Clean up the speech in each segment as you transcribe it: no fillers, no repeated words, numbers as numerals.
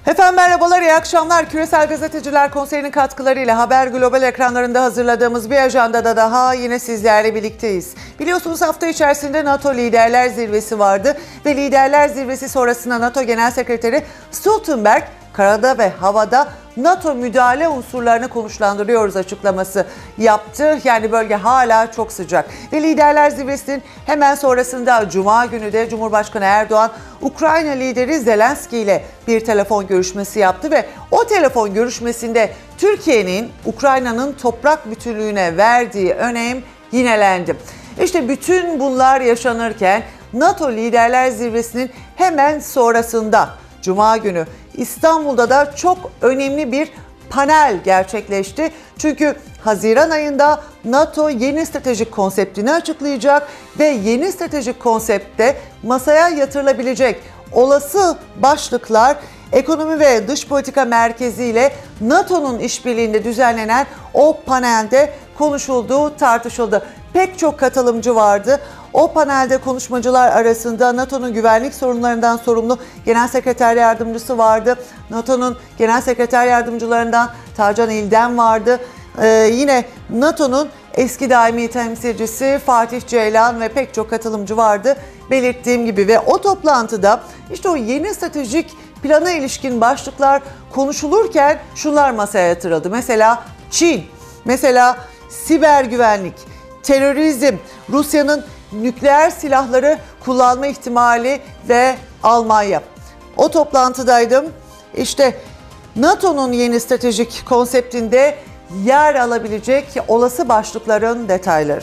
Efendim merhabalar, iyi akşamlar. Küresel Gazeteciler Konseyi'nin katkılarıyla Haber Global ekranlarında hazırladığımız bir ajandada daha yine sizlerle birlikteyiz. Biliyorsunuz hafta içerisinde NATO Liderler Zirvesi vardı ve Liderler Zirvesi sonrasında NATO Genel Sekreteri Stoltenberg karada ve havada NATO müdahale unsurlarını konuşlandırıyoruz açıklaması yaptı. Yani bölge hala çok sıcak. Ve Liderler Zirvesi'nin hemen sonrasında Cuma günü de Cumhurbaşkanı Erdoğan Ukrayna lideri Zelenski ile bir telefon görüşmesi yaptı ve o telefon görüşmesinde Türkiye'nin Ukrayna'nın toprak bütünlüğüne verdiği önem yinelendi. İşte bütün bunlar yaşanırken NATO Liderler Zirvesi'nin hemen sonrasında Cuma günü İstanbul'da da çok önemli bir panel gerçekleşti. Çünkü Haziran ayında NATO yeni stratejik konseptini açıklayacak ve yeni stratejik konseptte masaya yatırılabilecek olası başlıklar Ekonomi ve Dış Politika Merkezi ile NATO'nun işbirliğinde düzenlenen o panelde konuşuldu, tartışıldı. Pek çok katılımcı vardı. O panelde konuşmacılar arasında NATO'nun güvenlik sorunlarından sorumlu Genel Sekreter Yardımcısı vardı. NATO'nun Genel Sekreter Yardımcılarından Tarcan İldem vardı. Yine NATO'nun eski daimi temsilcisi Fatih Ceylan ve pek çok katılımcı vardı belirttiğim gibi. Ve o toplantıda işte o yeni stratejik plana ilişkin başlıklar konuşulurken şunlar masaya yatırıldı. Mesela Çin, mesela siber güvenlik, terörizm, Rusya'nın nükleer silahları kullanma ihtimali ve Almanya. O toplantıdaydım. İşte NATO'nun yeni stratejik konseptinde yer alabilecek olası başlıkların detayları.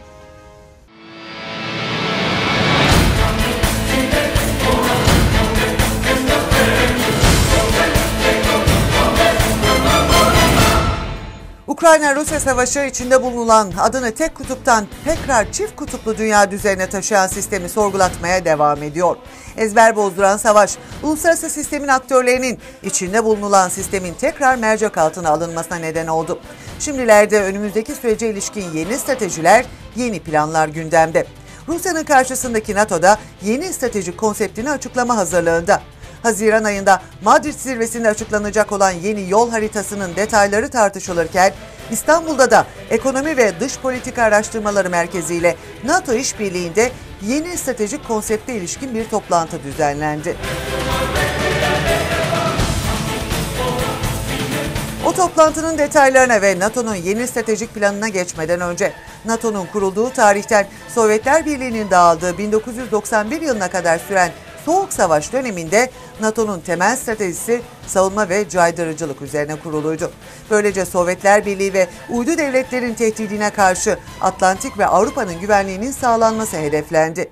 Ukrayna-Rusya savaşı içinde bulunan adını tek kutuptan tekrar çift kutuplu dünya düzenine taşıyan sistemi sorgulatmaya devam ediyor. Ezber bozduran savaş, uluslararası sistemin aktörlerinin içinde bulunan sistemin tekrar mercek altına alınmasına neden oldu. Şimdilerde önümüzdeki sürece ilişkin yeni stratejiler, yeni planlar gündemde. Rusya'nın karşısındaki NATO'da yeni stratejik konseptini açıklama hazırlığında. Haziran ayında Madrid zirvesinde açıklanacak olan yeni yol haritasının detayları tartışılırken İstanbul'da da Ekonomi ve Dış Politika Araştırmaları Merkezi ile NATO işbirliğinde yeni stratejik konsepte ilişkin bir toplantı düzenlendi. O toplantının detaylarına ve NATO'nun yeni stratejik planına geçmeden önce NATO'nun kurulduğu tarihten Sovyetler Birliği'nin dağıldığı 1991 yılına kadar süren Soğuk Savaş döneminde NATO'nun temel stratejisi savunma ve caydırıcılık üzerine kuruluydu. Böylece Sovyetler Birliği ve uydu devletlerin tehdidine karşı Atlantik ve Avrupa'nın güvenliğinin sağlanması hedeflendi.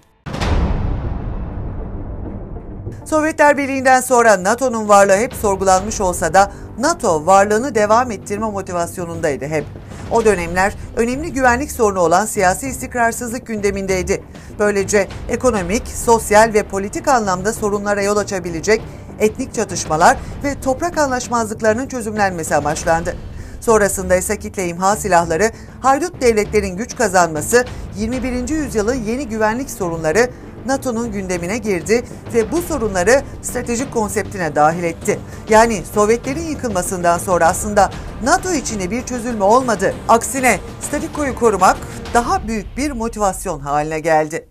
Sovyetler Birliği'nden sonra NATO'nun varlığı hep sorgulanmış olsa da NATO varlığını devam ettirme motivasyonundaydı hep. O dönemler önemli güvenlik sorunu olan siyasi istikrarsızlık gündemindeydi. Böylece ekonomik, sosyal ve politik anlamda sorunlara yol açabilecek etnik çatışmalar ve toprak anlaşmazlıklarının çözümlenmesi amaçlandı. Sonrasında ise kitle imha silahları, haydut devletlerin güç kazanması, 21. yüzyılın yeni güvenlik sorunları NATO'nun gündemine girdi ve bu sorunları stratejik konseptine dahil etti. Yani Sovyetlerin yıkılmasından sonra aslında NATO içinde bir çözülme olmadı. Aksine statükoyu korumak daha büyük bir motivasyon haline geldi.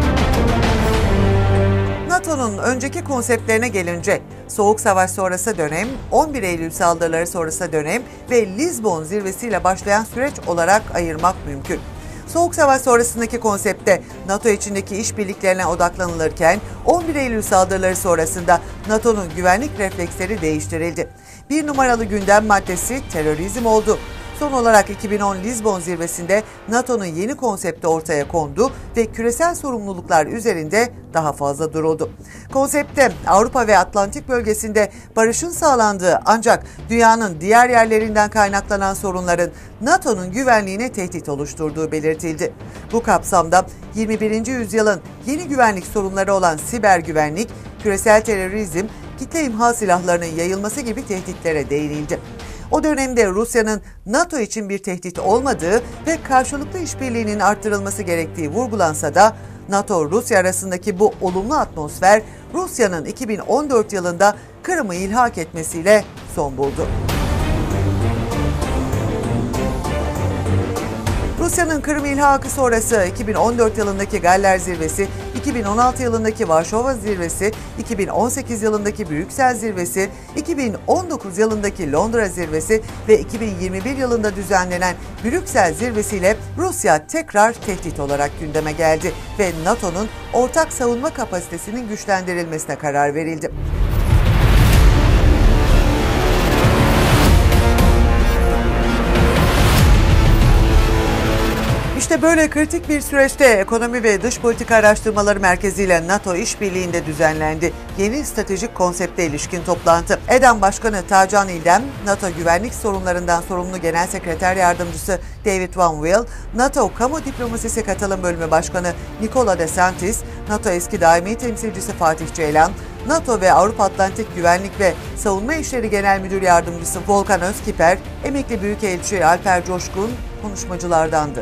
NATO'nun önceki konseptlerine gelince Soğuk Savaş sonrası dönem, 11 Eylül saldırıları sonrası dönem ve Lizbon zirvesiyle başlayan süreç olarak ayırmak mümkün. Soğuk Savaş sonrasındaki konsepte NATO içindeki işbirliklerine odaklanılırken 11 Eylül saldırıları sonrasında NATO'nun güvenlik refleksleri değiştirildi. Bir numaralı gündem maddesi terörizm oldu. Son olarak 2010 Lizbon zirvesinde NATO'nun yeni konsepti ortaya kondu ve küresel sorumluluklar üzerinde daha fazla duruldu. Konsepte Avrupa ve Atlantik bölgesinde barışın sağlandığı ancak dünyanın diğer yerlerinden kaynaklanan sorunların NATO'nun güvenliğine tehdit oluşturduğu belirtildi. Bu kapsamda 21. yüzyılın yeni güvenlik sorunları olan siber güvenlik, küresel terörizm, kitle imha silahlarının yayılması gibi tehditlere değinildi. O dönemde Rusya'nın NATO için bir tehdit olmadığı ve karşılıklı işbirliğinin arttırılması gerektiği vurgulansa da NATO-Rusya arasındaki bu olumlu atmosfer Rusya'nın 2014 yılında Kırım'ı ilhak etmesiyle son buldu. Rusya'nın Kırım ilhakı sonrası 2014 yılındaki Galler Zirvesi, 2016 yılındaki Varşova Zirvesi, 2018 yılındaki Brüksel Zirvesi, 2019 yılındaki Londra Zirvesi ve 2021 yılında düzenlenen Brüksel Zirvesi ile Rusya tekrar tehdit olarak gündeme geldi ve NATO'nun ortak savunma kapasitesinin güçlendirilmesine karar verildi. İşte böyle kritik bir süreçte Ekonomi ve Dış Politika Araştırmaları Merkezi ile NATO işbirliğinde düzenlendi yeni stratejik konsepte ilişkin toplantı. EDAM Başkanı Tacan İldem, NATO Güvenlik Sorunlarından sorumlu Genel Sekreter Yardımcısı David Van Will, NATO Kamu Diplomasisi Katılım Bölümü Başkanı Nikola DeSantis, NATO eski daimi temsilcisi Fatih Ceylan, NATO ve Avrupa Atlantik Güvenlik ve Savunma İşleri Genel Müdür Yardımcısı Volkan Özkiper, emekli Büyükelçi Alper Coşkun konuşmacılardandı.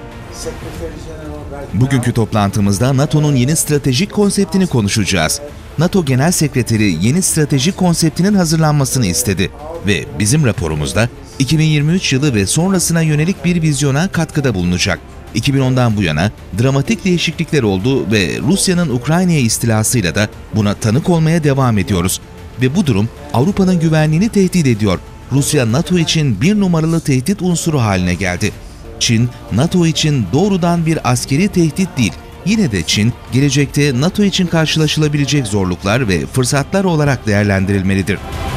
Bugünkü toplantımızda NATO'nun yeni stratejik konseptini konuşacağız. NATO Genel Sekreteri yeni stratejik konseptinin hazırlanmasını istedi ve bizim raporumuzda 2023 yılı ve sonrasına yönelik bir vizyona katkıda bulunacak. 2010'dan bu yana dramatik değişiklikler oldu ve Rusya'nın Ukrayna'ya istilasıyla da buna tanık olmaya devam ediyoruz. Ve bu durum Avrupa'nın güvenliğini tehdit ediyor. Rusya NATO için bir numaralı tehdit unsuru haline geldi. Çin, NATO için doğrudan bir askeri tehdit değil. Yine de Çin, gelecekte NATO için karşılaşılabilecek zorluklar ve fırsatlar olarak değerlendirilmelidir.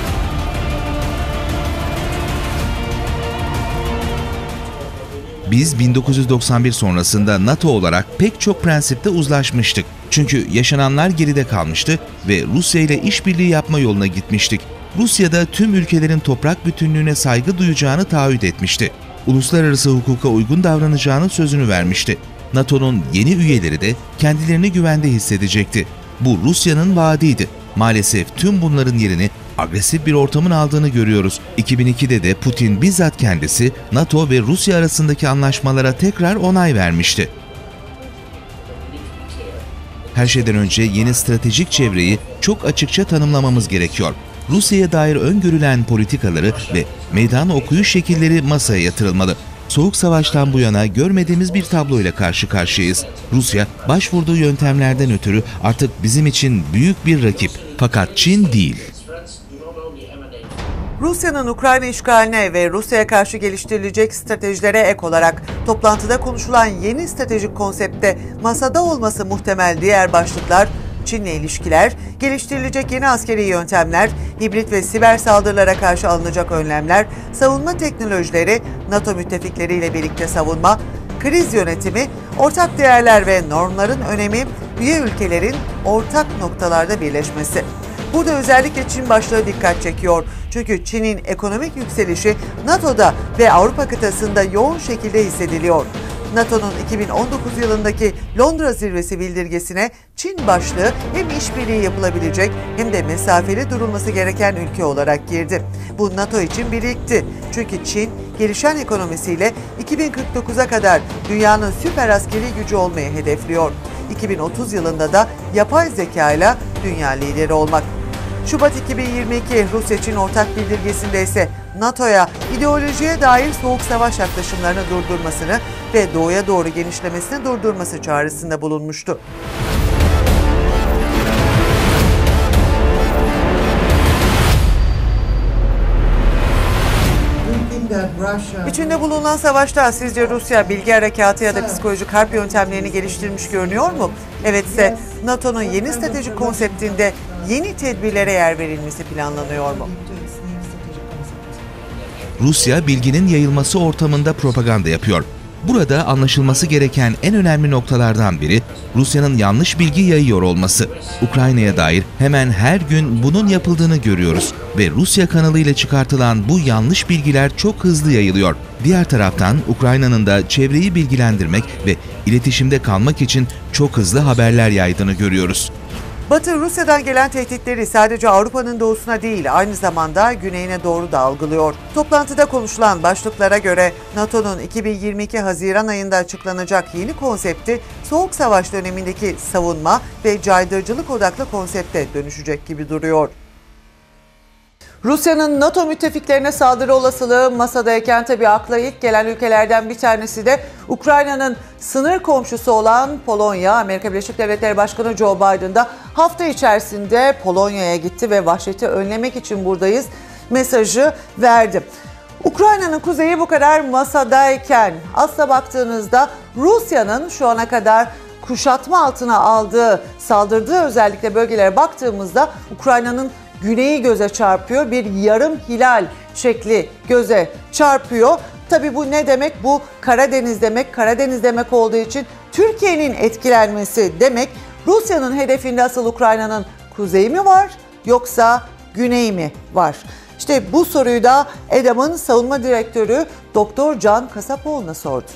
Biz 1991 sonrasında NATO olarak pek çok prensipte uzlaşmıştık. Çünkü yaşananlar geride kalmıştı ve Rusya ile işbirliği yapma yoluna gitmiştik. Rusya da tüm ülkelerin toprak bütünlüğüne saygı duyacağını taahhüt etmişti. Uluslararası hukuka uygun davranacağının sözünü vermişti. NATO'nun yeni üyeleri de kendilerini güvende hissedecekti. Bu Rusya'nın vaadiydi. Maalesef tüm bunların yerini agresif bir ortamın aldığını görüyoruz. 2002'de de Putin bizzat kendisi NATO ve Rusya arasındaki anlaşmalara tekrar onay vermişti. Her şeyden önce yeni stratejik çevreyi çok açıkça tanımlamamız gerekiyor. Rusya'ya dair öngörülen politikaları ve meydan okuyuş şekilleri masaya yatırılmalı. Soğuk Savaş'tan bu yana görmediğimiz bir tabloyla karşı karşıyayız. Rusya, başvurduğu yöntemlerden ötürü artık bizim için büyük bir rakip. Fakat Çin değil. Rusya'nın Ukrayna işgaline ve Rusya'ya karşı geliştirilecek stratejilere ek olarak toplantıda konuşulan yeni stratejik konseptte masada olması muhtemel diğer başlıklar, Çin'le ilişkiler, geliştirilecek yeni askeri yöntemler, hibrit ve siber saldırılara karşı alınacak önlemler, savunma teknolojileri, NATO müttefikleriyle birlikte savunma, kriz yönetimi, ortak değerler ve normların önemi, üye ülkelerin ortak noktalarda birleşmesi. Burada özellikle Çin başlığı dikkat çekiyor. Çünkü Çin'in ekonomik yükselişi NATO'da ve Avrupa kıtasında yoğun şekilde hissediliyor. NATO'nun 2019 yılındaki Londra Zirvesi bildirgesine Çin başlığı hem işbirliği yapılabilecek hem de mesafeli durulması gereken ülke olarak girdi. Bu NATO için birikti. Çünkü Çin gelişen ekonomisiyle 2049'a kadar dünyanın süper askeri gücü olmayı hedefliyor. 2030 yılında da yapay zeka ile dünya lideri olmak. Şubat 2022 Rusya-Çin ortak bildirgesinde ise NATO'ya ideolojiye dair soğuk savaş yaklaşımlarını durdurmasını ve doğuya doğru genişlemesini durdurması çağrısında bulunmuştu. İçinde bulunan savaşta sizce Rusya bilgi harekatı ya da psikolojik harp yöntemlerini geliştirmiş görünüyor mu? Evetse NATO'nun yeni stratejik konseptinde yeni tedbirlere yer verilmesi planlanıyor mu? Rusya bilginin yayılması ortamında propaganda yapıyor. Burada anlaşılması gereken en önemli noktalardan biri Rusya'nın yanlış bilgi yayıyor olması. Ukrayna'ya dair hemen her gün bunun yapıldığını görüyoruz ve Rusya kanalıyla çıkartılan bu yanlış bilgiler çok hızlı yayılıyor. Diğer taraftan Ukrayna'nın da çevreyi bilgilendirmek ve iletişimde kalmak için çok hızlı haberler yaydığını görüyoruz. Batı Rusya'dan gelen tehditleri sadece Avrupa'nın doğusuna değil aynı zamanda güneyine doğru da algılıyor. Toplantıda konuşulan başlıklara göre NATO'nun 2022 Haziran ayında açıklanacak yeni konsepti Soğuk Savaş dönemindeki savunma ve caydırıcılık odaklı konsepte dönüşecek gibi duruyor. Rusya'nın NATO müttefiklerine saldırı olasılığı masadayken tabii akla ilk gelen ülkelerden bir tanesi de Ukrayna'nın sınır komşusu olan Polonya. Amerika Birleşik Devletleri Başkanı Joe Biden da hafta içerisinde Polonya'ya gitti ve vahşeti önlemek için buradayız mesajı verdi. Ukrayna'nın kuzeyi bu kadar masadayken aslına baktığınızda Rusya'nın şu ana kadar kuşatma altına aldığı, saldırdığı özellikle bölgelere baktığımızda Ukrayna'nın güneyi göze çarpıyor. Bir yarım hilal şekli göze çarpıyor. Tabii bu ne demek? Bu Karadeniz demek. Karadeniz demek olduğu için Türkiye'nin etkilenmesi demek. Rusya'nın hedefinde asıl Ukrayna'nın kuzeyi mi var yoksa güneyi mi var? İşte bu soruyu da EDAM'ın savunma direktörü Doktor Can Kasapoğlu'na sordu.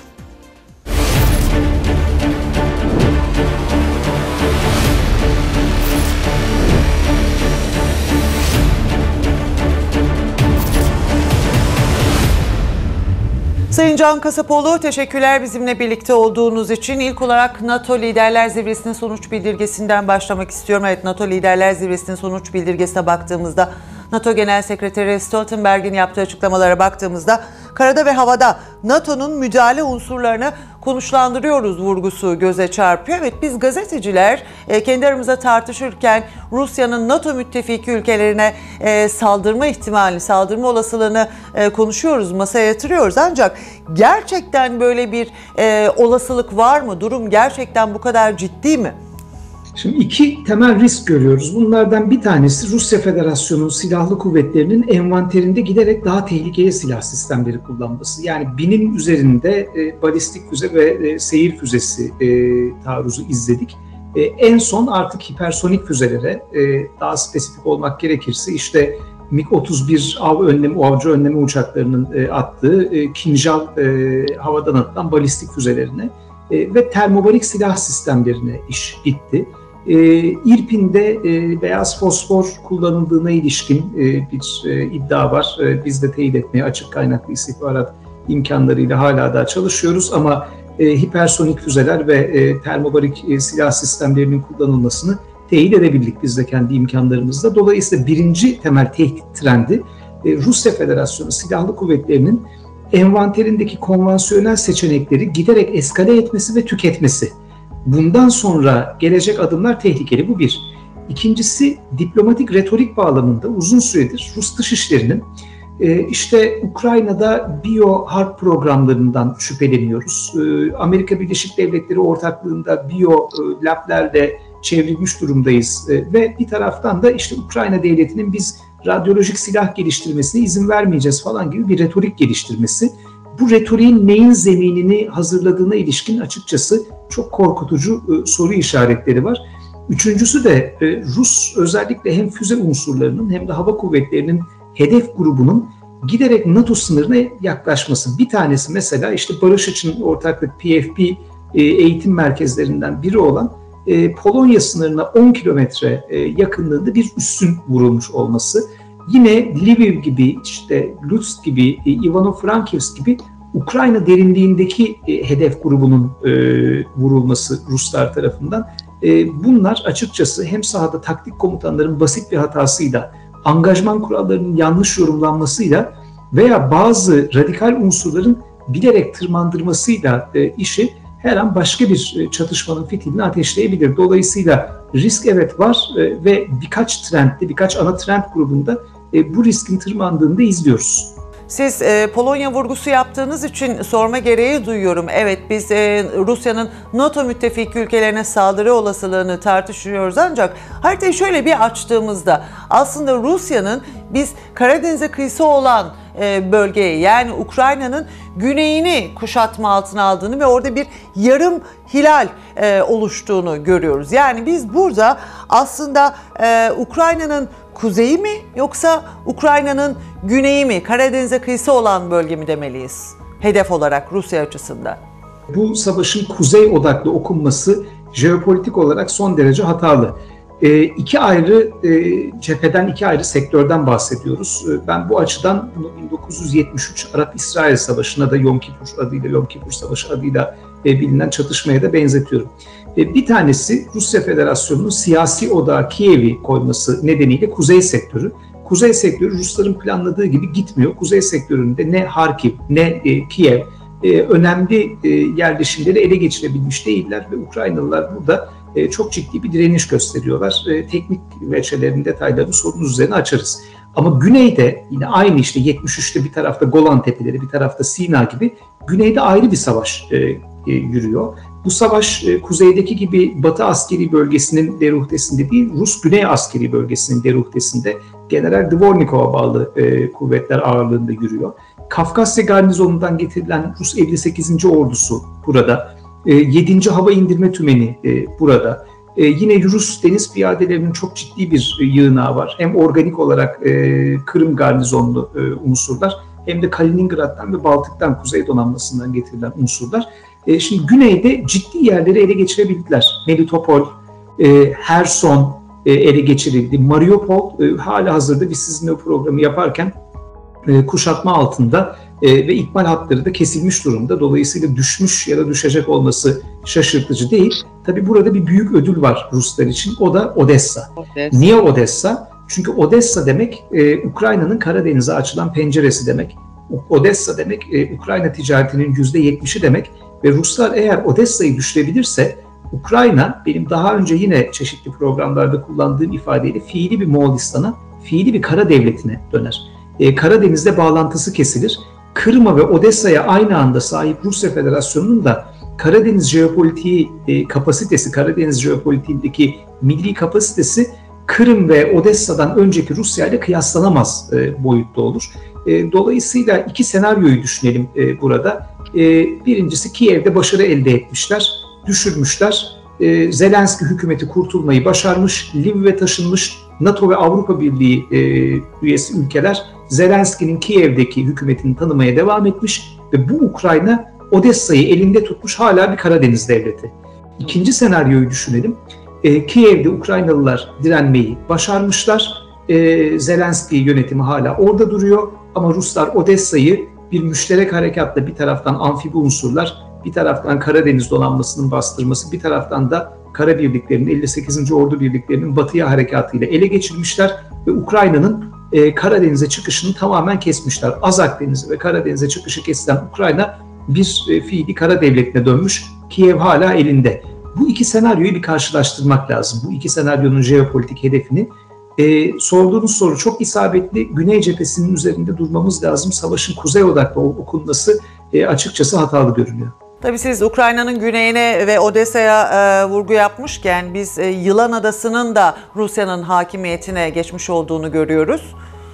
Sayın Can Kasapoğlu, teşekkürler bizimle birlikte olduğunuz için. İlk olarak NATO Liderler Zirvesi'nin sonuç bildirgesinden başlamak istiyorum. Evet, NATO Liderler Zirvesi'nin sonuç bildirgesine baktığımızda, NATO Genel Sekreteri Stoltenberg'in yaptığı açıklamalara baktığımızda karada ve havada NATO'nun müdahale unsurlarını konuşlandırıyoruz vurgusu göze çarpıyor. Evet, biz gazeteciler kendi aramızda tartışırken Rusya'nın NATO müttefiki ülkelerine saldırma ihtimali, saldırma olasılığını konuşuyoruz, masaya yatırıyoruz. Ancak gerçekten böyle bir olasılık var mı? Durum gerçekten bu kadar ciddi mi? Şimdi iki temel risk görüyoruz. Bunlardan bir tanesi Rusya Federasyonu Silahlı Kuvvetleri'nin envanterinde giderek daha tehlikeli silah sistemleri kullanması. Yani 1000'in üzerinde balistik füze ve seyir füzesi taarruzu izledik. En son artık hipersonik füzelere, daha spesifik olmak gerekirse işte MiG-31 avcı önleme uçaklarının attığı Kinjal havadan atılan balistik füzelerine ve termobarik silah sistemlerine iş gitti. İrpin'de beyaz fosfor kullanıldığına ilişkin bir iddia var. Biz de teyit etmeye açık kaynaklı istihbarat imkanlarıyla hala daha çalışıyoruz ama hipersonik füzeler ve termobarik silah sistemlerinin kullanılmasını teyit edebildik biz de kendi imkanlarımızla. Dolayısıyla birinci temel tehdit trendi Rusya Federasyonu Silahlı Kuvvetleri'nin envanterindeki konvansiyonel seçenekleri giderek eskale etmesi ve tüketmesi. Bundan sonra gelecek adımlar tehlikeli. Bu bir. İkincisi, diplomatik retorik bağlamında uzun süredir Rus dışişlerinin işte Ukrayna'da biyo-harp programlarından şüpheleniyoruz. Amerika Birleşik Devletleri ortaklığında biyo-lablerle çevrilmiş durumdayız ve bir taraftan da işte Ukrayna devletinin biz radyolojik silah geliştirmesine izin vermeyeceğiz falan gibi bir retorik geliştirmesi. Bu retoriğin neyin zeminini hazırladığına ilişkin açıkçası çok korkutucu soru işaretleri var. Üçüncüsü de Rus özellikle hem füze unsurlarının hem de hava kuvvetlerinin hedef grubunun giderek NATO sınırına yaklaşması. Bir tanesi mesela işte Barış için ortaklık PFP eğitim merkezlerinden biri olan Polonya sınırına 10 kilometre yakınlığında bir üssün vurulmuş olması. Yine Lviv gibi, işte Lutsk gibi, Ivano-Frankivsk gibi Ukrayna derinliğindeki hedef grubunun vurulması Ruslar tarafından. Bunlar açıkçası hem sahada taktik komutanların basit bir hatasıyla, angajman kurallarının yanlış yorumlanmasıyla veya bazı radikal unsurların bilerek tırmandırmasıyla işi her an başka bir çatışmanın fitilini ateşleyebilir. Dolayısıyla risk evet var ve birkaç ana trend grubunda bu riskin tırmandığını da izliyoruz. Siz Polonya vurgusu yaptığınız için sorma gereği duyuyorum. Evet, biz Rusya'nın NATO müttefiki ülkelerine saldırı olasılığını tartışıyoruz ancak haritayı şöyle bir açtığımızda aslında Rusya'nın biz Karadeniz'e kıyısı olan bölgeye, yani Ukrayna'nın güneyini kuşatma altına aldığını ve orada bir yarım hilal oluştuğunu görüyoruz. Yani biz burada aslında Ukrayna'nın kuzeyi mi yoksa Ukrayna'nın güneyi mi, Karadeniz'e kıyısı olan bölge mi demeliyiz hedef olarak Rusya açısından? Bu savaşın kuzey odaklı okunması jeopolitik olarak son derece hatalı. İki ayrı cepheden, iki ayrı sektörden bahsediyoruz. Ben bu açıdan 1973 Arap-İsrail Savaşı'na da Yom Kippur Savaşı adıyla bilinen çatışmaya da benzetiyorum. Bir tanesi Rusya Federasyonu'nun siyasi odağı Kiev'i koyması nedeniyle kuzey sektörü. kuzey sektörü Rusların planladığı gibi gitmiyor. Kuzey sektöründe ne Harkiv ne Kiev önemli yerleşimleri ele geçirebilmiş değiller ve Ukraynalılar burada çok ciddi bir direniş gösteriyorlar. Teknik veçelerin detaylarını sorunuz üzerine açarız. Ama güneyde yine aynı işte 73'te bir tarafta Golan Tepeleri, bir tarafta Sina gibi güneyde ayrı bir savaş yürüyor. Bu savaş kuzeydeki gibi Batı askeri bölgesinin deruhtesinde değil, Rus Güney askeri bölgesinin deruhtesinde General Dvornikov'a bağlı kuvvetler ağırlığında yürüyor. Kafkasya garnizonundan getirilen Rus 58. ordusu burada. 7. Hava İndirme Tümeni burada. Yine Rus deniz piyadelerinin çok ciddi bir yığınağı var. Hem organik olarak Kırım garnizonlu unsurlar hem de Kaliningrad'dan ve Baltık'tan, Kuzey Donanması'ndan getirilen unsurlar. Şimdi güneyde ciddi yerleri ele geçirebildiler. Melitopol, Herson ele geçirildi. Mariupol hala hazırda biz sizinle o programı yaparken kuşatma altında ve ikmal hatları da kesilmiş durumda. Dolayısıyla düşmüş ya da düşecek olması şaşırtıcı değil. Tabii burada bir büyük ödül var Ruslar için. O da Odessa. Niye Odessa? Çünkü Odessa demek Ukrayna'nın Karadeniz'e açılan penceresi demek. Odessa demek Ukrayna ticaretinin %70'i demek. Ve Ruslar eğer Odessa'yı düşürebilirse Ukrayna, benim daha önce yine çeşitli programlarda kullandığım ifadeyle fiili bir Moğolistan'a, fiili bir kara devletine döner. Karadeniz'de bağlantısı kesilir. Kırım'a ve Odessa'ya aynı anda sahip Rusya Federasyonu'nun da Karadeniz jeopolitiği kapasitesi, Karadeniz jeopolitiğindeki milli kapasitesi Kırım ve Odessa'dan önceki Rusya ile kıyaslanamaz boyutta olur. Dolayısıyla iki senaryoyu düşünelim burada. Birincisi Kiev'de başarı elde etmişler, düşürmüşler. Zelenski hükümeti kurtulmayı başarmış, Lviv'e taşınmış NATO ve Avrupa Birliği üyesi ülkeler Zelenski'nin Kiev'deki hükümetini tanımaya devam etmiş ve bu Ukrayna Odessa'yı elinde tutmuş hala bir Karadeniz devleti. İkinci senaryoyu düşünelim. Kiev'de Ukraynalılar direnmeyi başarmışlar. Zelenski yönetimi hala orada duruyor ama Ruslar Odessa'yı bir müşterek harekatla bir taraftan amfibi unsurlar, bir taraftan Karadeniz donanmasının bastırması, bir taraftan da kara birliklerinin 58. Ordu birliklerinin batıya harekatıyla ele geçirmişler ve Ukrayna'nın Karadeniz'e çıkışını tamamen kesmişler. Azak Denizi ve Karadeniz'e çıkışı kesilen Ukrayna bir fiili kara devletine dönmüş. Kiev hala elinde. Bu iki senaryoyu bir karşılaştırmak lazım. Bu iki senaryonun jeopolitik hedefini. Sorduğunuz soru çok isabetli. Güney cephesinin üzerinde durmamız lazım. Savaşın kuzey odaklı okunması açıkçası hatalı görünüyor. Tabii siz Ukrayna'nın güneyine ve Odessa'ya vurgu yapmışken biz Yılan Adası'nın da Rusya'nın hakimiyetine geçmiş olduğunu görüyoruz.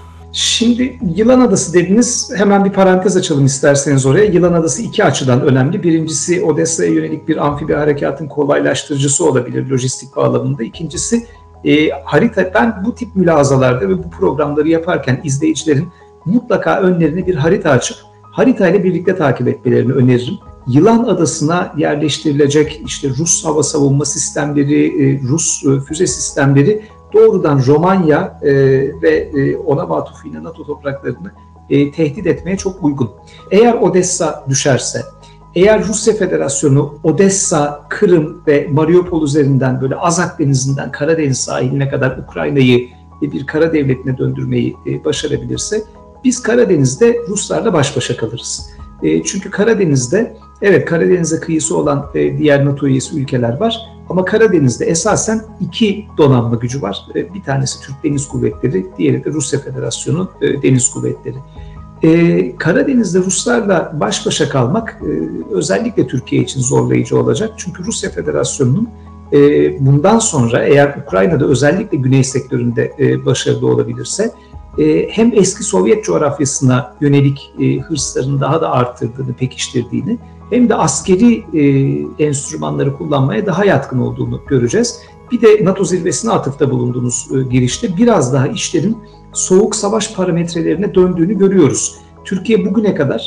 Şimdi Yılan Adası dediniz, hemen bir parantez açalım isterseniz oraya. Yılan Adası iki açıdan önemli. Birincisi Odessa'ya yönelik bir amfibi harekatın kolaylaştırıcısı olabilir lojistik bağlamında. İkincisi harita. Ben bu tip mülazalarda ve bu programları yaparken izleyicilerin mutlaka önlerine bir harita açıp haritayla birlikte takip etmelerini öneririm. Yılan Adası'na yerleştirilecek işte Rus hava savunma sistemleri, Rus füze sistemleri doğrudan Romanya ve ona matufuyla NATO topraklarını tehdit etmeye çok uygun. Eğer Odessa düşerse, eğer Rusya Federasyonu Odessa, Kırım ve Mariupol üzerinden böyle Azak Denizi'nden Karadeniz sahiline kadar Ukrayna'yı bir kara devletine döndürmeyi başarabilirse biz Karadeniz'de Ruslarla baş başa kalırız. Çünkü Karadeniz'de, evet Karadeniz'e kıyısı olan diğer NATO üyesi ülkeler var ama Karadeniz'de esasen iki donanma gücü var. Bir tanesi Türk Deniz Kuvvetleri, diğeri de Rusya Federasyonu Deniz Kuvvetleri. Karadeniz'de Ruslarla baş başa kalmak özellikle Türkiye için zorlayıcı olacak. Çünkü Rusya Federasyonu'nun bundan sonra eğer Ukrayna'da özellikle güney sektöründe başarılı olabilirse hem eski Sovyet coğrafyasına yönelik hırslarını daha da arttırdığını, pekiştirdiğini hem de askeri enstrümanları kullanmaya daha yatkın olduğunu göreceğiz. Bir de NATO zirvesine atıfta bulunduğunuz girişte biraz daha işlerin soğuk savaş parametrelerine döndüğünü görüyoruz. Türkiye bugüne kadar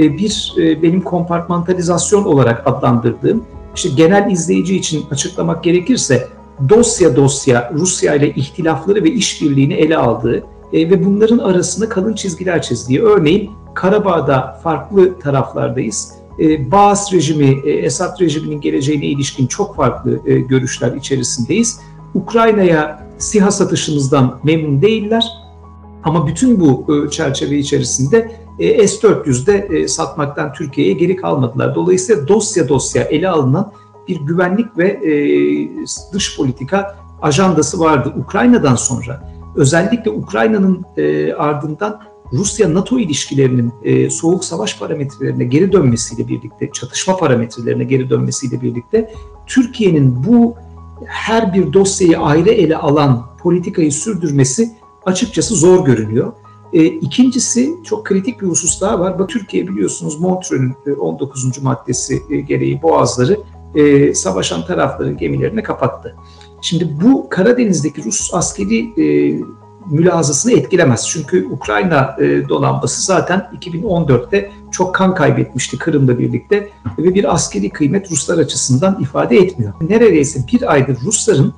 benim kompartmantalizasyon olarak adlandırdığım, işte genel izleyici için açıklamak gerekirse dosya Rusya ile ihtilafları ve işbirliğini ele aldığı ve bunların arasında kalın çizgiler çizdiği. Örneğin Karabağ'da farklı taraflardayız. Baas rejimi, Esad rejiminin geleceğine ilişkin çok farklı görüşler içerisindeyiz. Ukrayna'ya SİHA satışımızdan memnun değiller. Ama bütün bu çerçeve içerisinde S-400'de satmaktan Türkiye'ye geri kalmadılar. Dolayısıyla dosya ele alınan bir güvenlik ve dış politika ajandası vardı. Ukrayna'dan sonra özellikle Ukrayna'nın ardından Rusya-NATO ilişkilerinin soğuk savaş parametrelerine geri dönmesiyle birlikte, çatışma parametrelerine geri dönmesiyle birlikte Türkiye'nin bu her bir dosyayı ayrı ele alan politikayı sürdürmesi açıkçası zor görünüyor. İkincisi, çok kritik bir husus daha var. Türkiye biliyorsunuz Montreux'ün 19. maddesi gereği boğazları savaşan tarafların gemilerine kapattı. Şimdi bu Karadeniz'deki Rus askeri mülazasını etkilemez. Çünkü Ukrayna donanması zaten 2014'te çok kan kaybetmişti Kırım'la birlikte ve bir askeri kıymet Ruslar açısından ifade etmiyor. Neredeyse bir aydır Rusların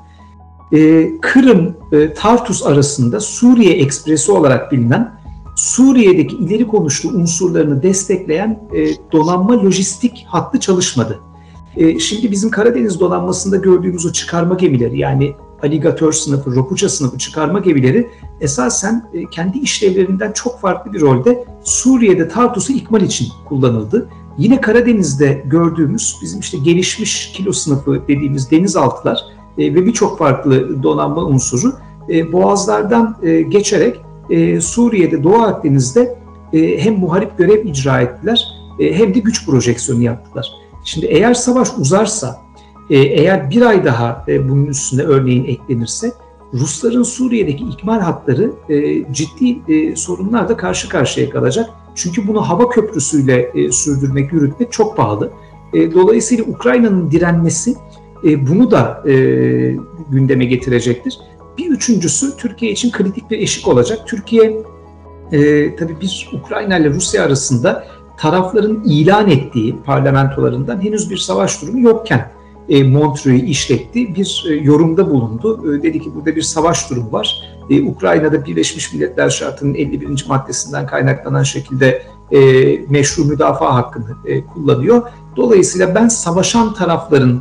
Kırım, Tartus arasında Suriye Ekspresi olarak bilinen Suriye'deki ileri konuşlu unsurlarını destekleyen donanma lojistik hattı çalışmadı. Şimdi bizim Karadeniz donanmasında gördüğümüz o çıkarma gemileri, yani Aligatör sınıfı, Ropuça sınıfı çıkarma gemileri esasen kendi işlevlerinden çok farklı bir rolde Suriye'de Tartus'u ikmal için kullanıldı. Yine Karadeniz'de gördüğümüz bizim işte gelişmiş kilo sınıfı dediğimiz denizaltılar ve birçok farklı donanma unsuru boğazlardan geçerek Suriye'de, Doğu Akdeniz'de hem muharip görev icra ettiler hem de güç projeksiyonu yaptılar. Şimdi eğer savaş uzarsa, eğer bir ay daha bunun üstüne örneğin eklenirse, Rusların Suriye'deki ikmal hatları ciddi sorunlarla karşı karşıya kalacak. Çünkü bunu hava köprüsüyle sürdürmek, yürütmek çok pahalı. Dolayısıyla Ukrayna'nın direnmesi bunu da gündeme getirecektir. Bir üçüncüsü Türkiye için kritik bir eşik olacak. Türkiye tabii bir Ukrayna ile Rusya arasında tarafların ilan ettiği parlamentolarından henüz bir savaş durumu yokken Montreux'u işletti, bir yorumda bulundu. Dedi ki burada bir savaş durumu var. Ukrayna'da Birleşmiş Milletler Şartı'nın 51. maddesinden kaynaklanan şekilde meşru müdafaa hakkını kullanıyor. Dolayısıyla ben savaşan tarafların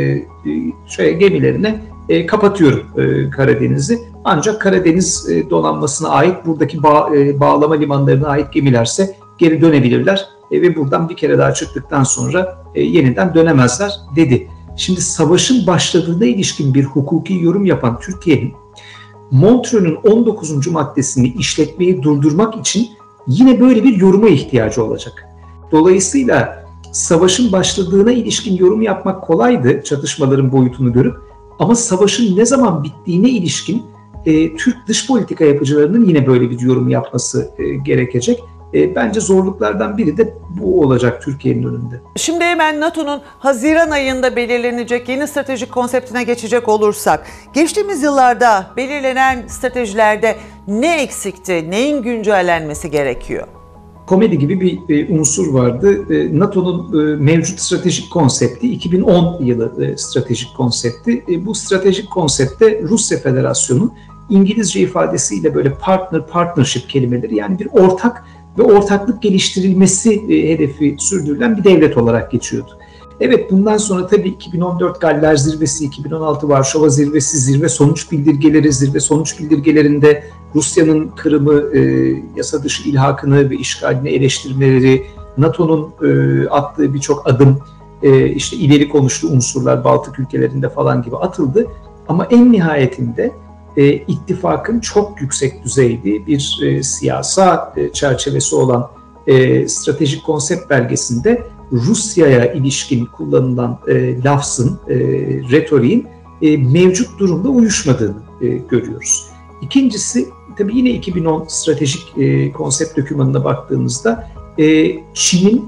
gemilerine kapatıyorum Karadeniz'i. Ancak Karadeniz donanmasına ait buradaki bağlama limanlarına ait gemilerse geri dönebilirler ve buradan bir kere daha çıktıktan sonra yeniden dönemezler dedi. Şimdi savaşın başladığına ilişkin bir hukuki yorum yapan Türkiye'nin Montreux'un 19. maddesini işletmeyi durdurmak için yine böyle bir yoruma ihtiyacı olacak. Dolayısıyla savaşın başladığına ilişkin yorum yapmak kolaydı çatışmaların boyutunu görüp, ama savaşın ne zaman bittiğine ilişkin Türk dış politika yapıcılarının yine böyle bir yorum yapması gerekecek. Bence zorluklardan biri de bu olacak Türkiye'nin önünde. Şimdi hemen NATO'nun Haziran ayında belirlenecek yeni stratejik konseptine geçecek olursak, geçtiğimiz yıllarda belirlenen stratejilerde ne eksikti, neyin güncellenmesi gerekiyor? Komedi gibi bir unsur vardı. NATO'nun mevcut stratejik konsepti 2010 yılı stratejik konsepti. Bu stratejik konsepte Rusya Federasyonu İngilizce ifadesiyle böyle partnership kelimeleri, yani bir ortak ve ortaklık geliştirilmesi hedefi sürdürülen bir devlet olarak geçiyordu. Evet, bundan sonra tabii 2014 Galler Zirvesi, 2016 Varşova Zirvesi, zirve sonuç bildirgelerinde Rusya'nın Kırım'ı, yasa dışı ilhakını ve işgalini eleştirmeleri, NATO'nun attığı birçok adım, işte ileri konuşlu unsurlar Baltık ülkelerinde falan gibi atıldı. Ama en nihayetinde ittifakın çok yüksek düzeyli bir siyasa çerçevesi olan stratejik konsept belgesinde Rusya'ya ilişkin kullanılan lafzın, retoriğin mevcut durumda uyuşmadığını görüyoruz. İkincisi, tabii yine 2010 stratejik konsept dokümanına baktığımızda Çin'in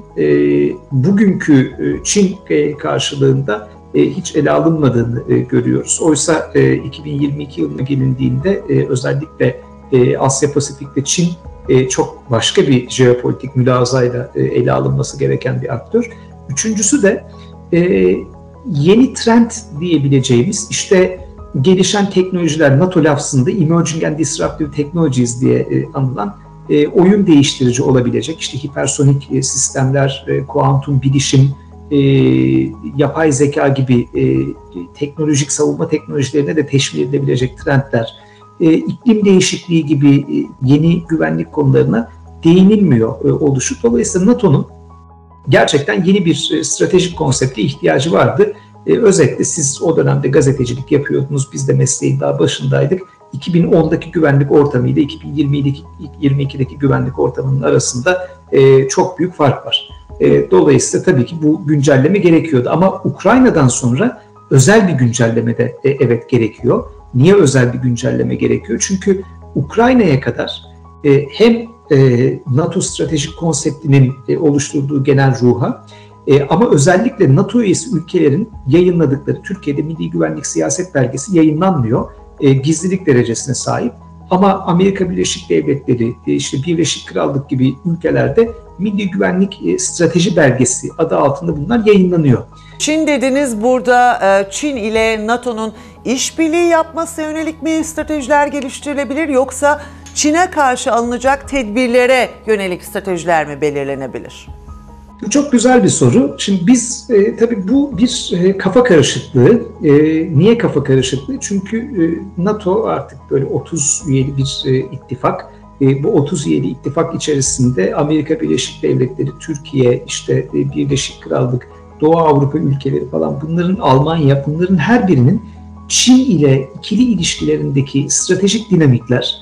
bugünkü Çin karşılığında hiç ele alınmadığını görüyoruz. Oysa 2022 yılına gelindiğinde özellikle Asya Pasifik'te Çin çok başka bir jeopolitik mülazayla ele alınması gereken bir aktör. Üçüncüsü de yeni trend diyebileceğimiz işte gelişen teknolojiler, NATO lafzında Emerging and Disruptive Technologies diye anılan oyun değiştirici olabilecek işte hipersonik sistemler, kuantum bilişim, yapay zeka gibi teknolojik savunma teknolojilerine de teşvik edilebilecek trendler iklim değişikliği gibi yeni güvenlik konularına değinilmiyor oluşu. Dolayısıyla NATO'nun gerçekten yeni bir stratejik konsepte ihtiyacı vardı. Özellikle siz o dönemde gazetecilik yapıyordunuz, biz de mesleğin daha başındaydık. 2010'daki güvenlik ortamı ile 2022'deki güvenlik ortamının arasında çok büyük fark var. Dolayısıyla tabii ki bu güncelleme gerekiyordu. Ama Ukrayna'dan sonra özel bir güncelleme de evet gerekiyor. Niye özel bir güncelleme gerekiyor? Çünkü Ukrayna'ya kadar hem NATO stratejik konseptinin oluşturduğu genel ruha ama özellikle NATO üyesi ülkelerin yayınladıkları Türkiye'de Milli Güvenlik Siyaset Belgesi yayınlanmıyor. Gizlilik derecesine sahip. Ama Amerika Birleşik Devletleri, işte Birleşik Krallık gibi ülkelerde Milli Güvenlik Strateji Belgesi adı altında bunlar yayınlanıyor. Çin dediniz, burada Çin ile NATO'nun işbirliği yapması yönelik mi stratejiler geliştirilebilir, yoksa Çin'e karşı alınacak tedbirlere yönelik stratejiler mi belirlenebilir? Bu çok güzel bir soru. Şimdi biz tabii bu bir kafa karışıklığı. Niye kafa karışıklığı? Çünkü NATO artık böyle 30 üyeli bir ittifak. Bu 30 üyeli ittifak içerisinde Amerika Birleşik Devletleri, Türkiye, işte Birleşik Krallık, Doğu Avrupa ülkeleri falan, bunların, Almanya, bunların her birinin Çin ile ikili ilişkilerindeki stratejik dinamikler,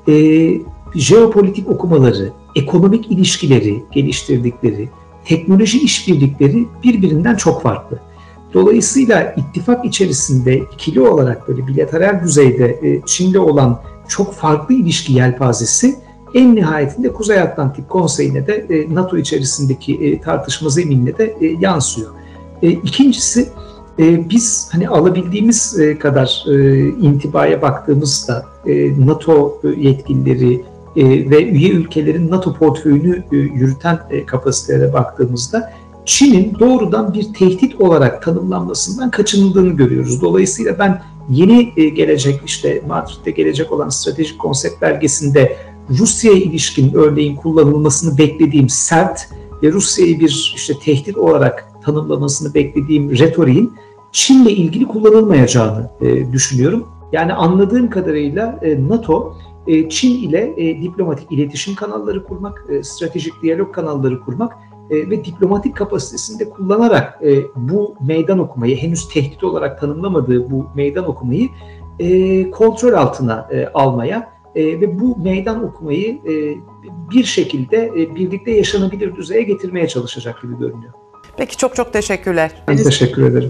jeopolitik okumaları, ekonomik ilişkileri geliştirdikleri, teknoloji işbirlikleri birbirinden çok farklı. Dolayısıyla ittifak içerisinde ikili olarak böyle bilateral düzeyde Çin'le olan çok farklı ilişki yelpazesi en nihayetinde Kuzey Atlantik Konseyi'ne de NATO içerisindeki tartışma zeminine de yansıyor. İkincisi, biz hani alabildiğimiz kadar intibaya baktığımızda NATO yetkilileri ve üye ülkelerin NATO portföyünü yürüten kapasitelere baktığımızda Çin'in doğrudan bir tehdit olarak tanımlanmasından kaçınıldığını görüyoruz. Dolayısıyla ben yeni gelecek, işte Madrid'de gelecek olan stratejik konsept belgesinde Rusya'ya ilişkin örneğin kullanılmasını beklediğim sert ve Rusya'yı bir işte tehdit olarak tanımlamasını beklediğim retoriğin Çin'le ilgili kullanılmayacağını düşünüyorum. Yani anladığım kadarıyla NATO Çin ile diplomatik iletişim kanalları kurmak, stratejik diyalog kanalları kurmak ve diplomatik kapasitesini de kullanarak bu meydan okumayı, henüz tehdit olarak tanımlamadığı bu meydan okumayı kontrol altına almaya ve bu meydan okumayı bir şekilde birlikte yaşanabilir düzeye getirmeye çalışacak gibi görünüyor. Peki, çok çok teşekkürler. Ben teşekkür ederim.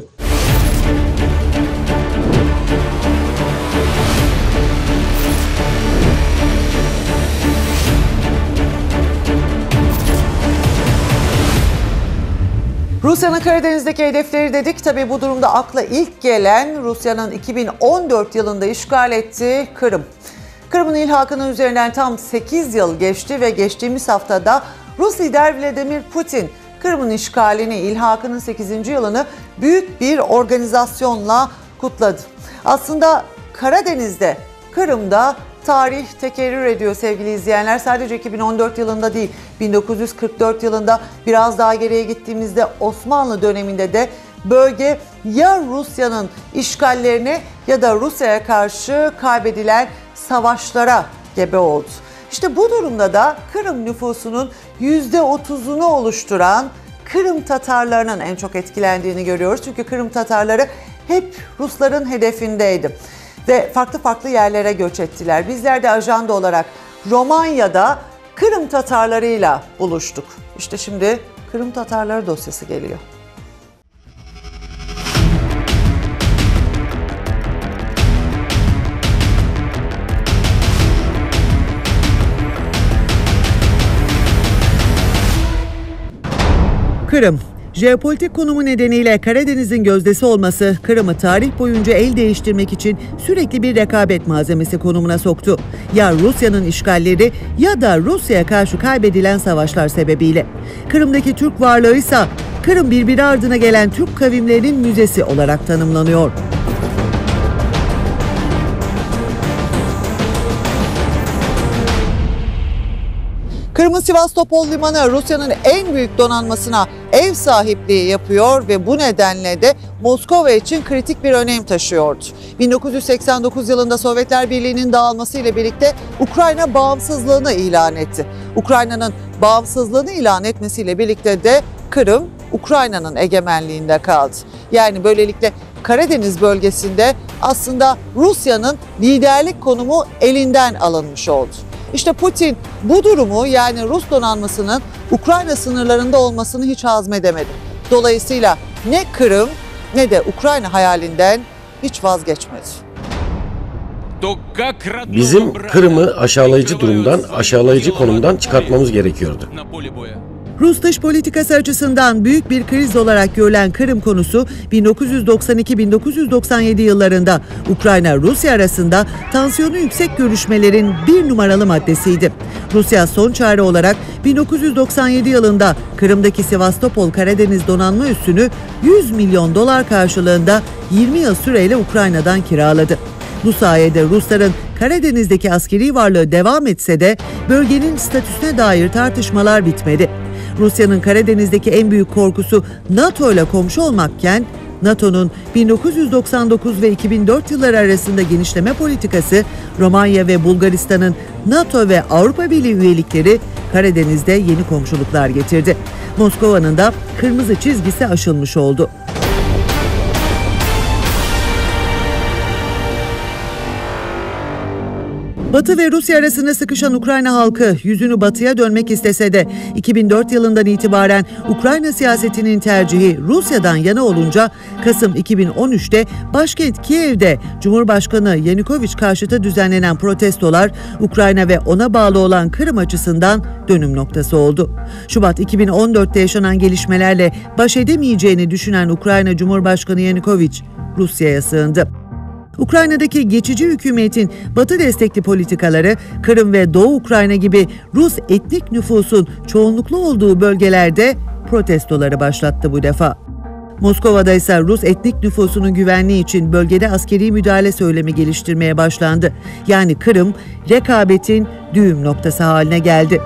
Rusya'nın Karadeniz'deki hedefleri dedik. Tabii bu durumda akla ilk gelen Rusya'nın 2014 yılında işgal ettiği Kırım. Kırım'ın ilhakının üzerinden tam 8 yıl geçti ve geçtiğimiz haftada Rus lider Vladimir Putin Kırım'ın işgalini, ilhakının 8. yılını büyük bir organizasyonla kutladı. Aslında Karadeniz'de, Kırım'da tarih tekerrür ediyor sevgili izleyenler. Sadece 2014 yılında değil, 1944 yılında, biraz daha geriye gittiğimizde Osmanlı döneminde de bölge ya Rusya'nın işgallerine ya da Rusya'ya karşı kaybedilen savaşlara gebe oldu. İşte bu durumda da Kırım nüfusunun %30'unu oluşturan Kırım Tatarlarının en çok etkilendiğini görüyoruz. Çünkü Kırım Tatarları hep Rusların hedefindeydi ve farklı farklı yerlere göç ettiler. Bizler de ajanda olarak Romanya'da Kırım Tatarlarıyla buluştuk. İşte şimdi Kırım Tatarları dosyası geliyor. Kırım. Jeopolitik konumu nedeniyle Karadeniz'in gözdesi olması Kırım'ı tarih boyunca el değiştirmek için sürekli bir rekabet malzemesi konumuna soktu. Ya Rusya'nın işgalleri ya da Rusya'ya karşı kaybedilen savaşlar sebebiyle. Kırım'daki Türk varlığı ise Kırım birbiri ardına gelen Türk kavimlerinin müzesi olarak tanımlanıyor. Kırım'ın Sivastopol limanı Rusya'nın en büyük donanmasına ev sahipliği yapıyor ve bu nedenle de Moskova için kritik bir önem taşıyordu. 1989 yılında Sovyetler Birliği'nin dağılması ile birlikte Ukrayna bağımsızlığını ilan etti. Ukrayna'nın bağımsızlığını ilan etmesiyle birlikte de Kırım Ukrayna'nın egemenliğinde kaldı. Yani böylelikle Karadeniz bölgesinde aslında Rusya'nın liderlik konumu elinden alınmış oldu. İşte Putin bu durumu, yani Rus donanmasının Ukrayna sınırlarında olmasını hiç hazmedemedi. Dolayısıyla ne Kırım ne de Ukrayna hayalinden hiç vazgeçmedi. Bizim Kırım'ı aşağılayıcı durumdan, aşağılayıcı konumdan çıkartmamız gerekiyordu. Rus dış politikası açısından büyük bir kriz olarak görülen Kırım konusu 1992-1997 yıllarında Ukrayna-Rusya arasında tansiyonu yüksek görüşmelerin bir numaralı maddesiydi. Rusya son çare olarak 1997 yılında Kırım'daki Sivastopol Karadeniz donanma üssünü 100 milyon dolar karşılığında 20 yıl süreyle Ukrayna'dan kiraladı. Bu sayede Rusların Karadeniz'deki askeri varlığı devam etse de bölgenin statüsüne dair tartışmalar bitmedi. Rusya'nın Karadeniz'deki en büyük korkusu NATO ile komşu olmakken, NATO'nun 1999 ve 2004 yılları arasında genişleme politikası, Romanya ve Bulgaristan'ın NATO ve Avrupa Birliği üyelikleri Karadeniz'de yeni komşuluklar getirdi. Moskova'nın da kırmızı çizgisi aşılmış oldu. Batı ve Rusya arasında sıkışan Ukrayna halkı yüzünü batıya dönmek istese de 2004 yılından itibaren Ukrayna siyasetinin tercihi Rusya'dan yana olunca Kasım 2013'te başkent Kiev'de Cumhurbaşkanı Yanukovych karşıtı düzenlenen protestolar Ukrayna ve ona bağlı olan Kırım açısından dönüm noktası oldu. Şubat 2014'te yaşanan gelişmelerle baş edemeyeceğini düşünen Ukrayna Cumhurbaşkanı Yanukovych Rusya'ya sığındı. Ukrayna'daki geçici hükümetin Batı destekli politikaları Kırım ve Doğu Ukrayna gibi Rus etnik nüfusun çoğunluklu olduğu bölgelerde protestoları başlattı bu defa. Moskova'da ise Rus etnik nüfusunun güvenliği için bölgede askeri müdahale söylemi geliştirmeye başlandı. Yani Kırım rekabetin düğüm noktası haline geldi.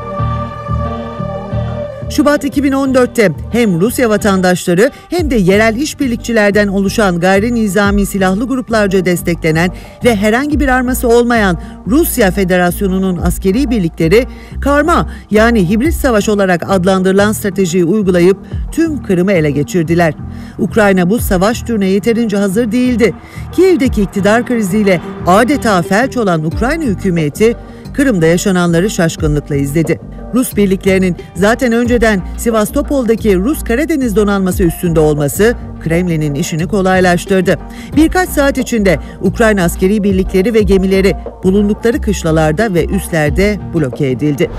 Şubat 2014'te hem Rusya vatandaşları hem de yerel işbirlikçilerden oluşan gayri nizami silahlı gruplarca desteklenen ve herhangi bir arması olmayan Rusya Federasyonu'nun askeri birlikleri karma, yani hibrit savaş olarak adlandırılan stratejiyi uygulayıp tüm Kırım'ı ele geçirdiler. Ukrayna bu savaş türüne yeterince hazır değildi. Kiev'deki iktidar kriziyle adeta felç olan Ukrayna hükümeti Kırım'da yaşananları şaşkınlıkla izledi. Rus birliklerinin zaten önceden Sivastopol'daki Rus Karadeniz donanması üssünde olması Kremlin'in işini kolaylaştırdı. Birkaç saat içinde Ukrayna askeri birlikleri ve gemileri bulundukları kışlalarda ve üslerde bloke edildi.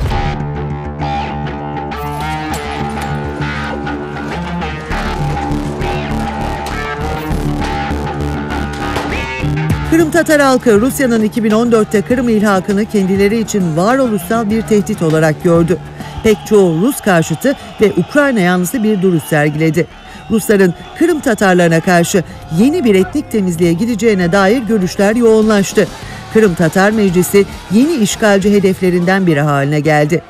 Kırım Tatar halkı Rusya'nın 2014'te Kırım ilhakını kendileri için varoluşsal bir tehdit olarak gördü. Pek çoğu Rus karşıtı ve Ukrayna yanlısı bir duruş sergiledi. Rusların Kırım Tatarlarına karşı yeni bir etnik temizliğe gideceğine dair görüşler yoğunlaştı. Kırım Tatar Meclisi yeni işgalci hedeflerinden biri haline geldi.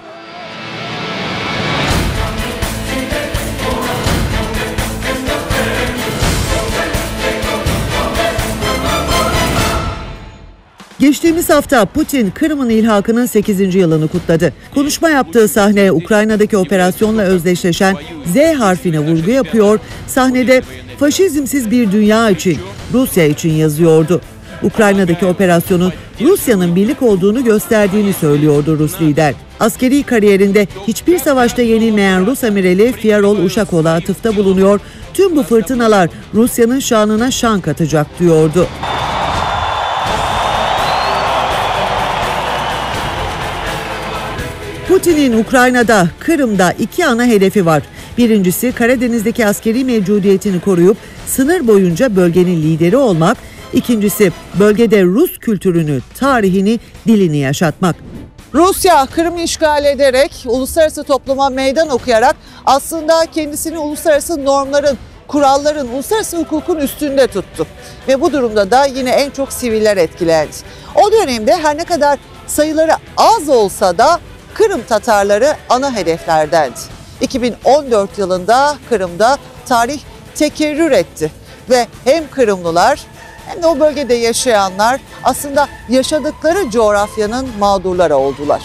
Geçtiğimiz hafta Putin Kırım'ın ilhakının 8. yılını kutladı. Konuşma yaptığı sahne Ukrayna'daki operasyonla özdeşleşen Z harfine vurgu yapıyor. Sahnede faşizmsiz bir dünya için, Rusya için yazıyordu. Ukrayna'daki operasyonun Rusya'nın birlik olduğunu gösterdiğini söylüyordu Rus lider. Askeri kariyerinde hiçbir savaşta yenilmeyen Rus amirali Fyarol Uşakov'a atıfta bulunuyor. Tüm bu fırtınalar Rusya'nın şanına şan katacak diyordu. Putin'in Ukrayna'da, Kırım'da iki ana hedefi var. Birincisi Karadeniz'deki askeri mevcudiyetini koruyup sınır boyunca bölgenin lideri olmak. İkincisi bölgede Rus kültürünü, tarihini, dilini yaşatmak. Rusya Kırım'ı işgal ederek, uluslararası topluma meydan okuyarak aslında kendisini uluslararası normların, kuralların, uluslararası hukukun üstünde tuttu. Ve bu durumda da yine en çok siviller etkilendi. O dönemde her ne kadar sayıları az olsa da Kırım Tatarları ana hedeflerdendi. 2014 yılında Kırım'da tarih tekerrür etti ve hem Kırımlılar hem de o bölgede yaşayanlar aslında yaşadıkları coğrafyanın mağdurları oldular.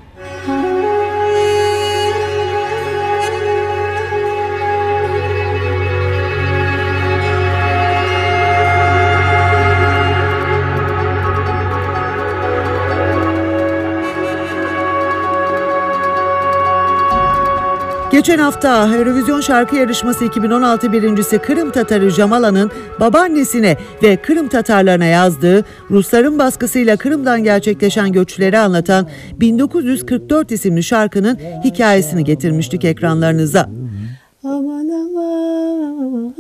Geçen hafta Eurovision Şarkı Yarışması 2016 birincisi Kırım Tatarı Jamala'nın babaannesine ve Kırım Tatarlarına yazdığı Rusların baskısıyla Kırım'dan gerçekleşen göçleri anlatan 1944 isimli şarkının hikayesini getirmiştik ekranlarınıza. Aman aman